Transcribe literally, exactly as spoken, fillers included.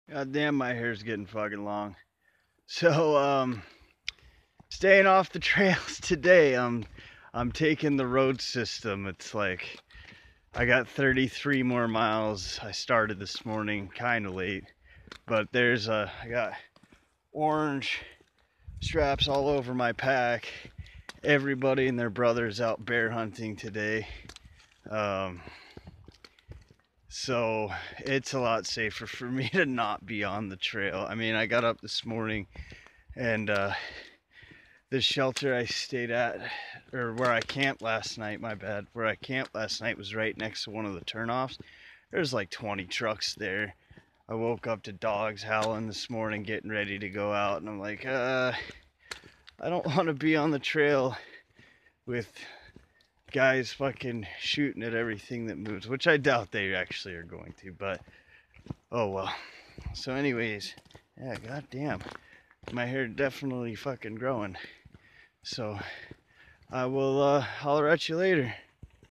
God damn, my hair's getting fucking long. So, um, staying off the trails today. I'm, I'm taking the road system. It's like I got thirty-three more miles. I started this morning kind of late, but there's a I got orange straps all over my pack. Everybody and their brothers out bear hunting today. Um, So it's a lot safer for me to not be on the trail. I mean, I got up this morning and uh, the shelter I stayed at, or where I camped last night, my bad, where I camped last night was right next to one of the turnoffs. There's like twenty trucks there. I woke up to dogs howling this morning, getting ready to go out, and I'm like, uh, I don't want to be on the trail with guys fucking shooting at everything that moves, which I doubt they actually are going to, but oh well. So anyways, yeah, goddamn, my hair definitely fucking growing. So I will uh, holler at you later.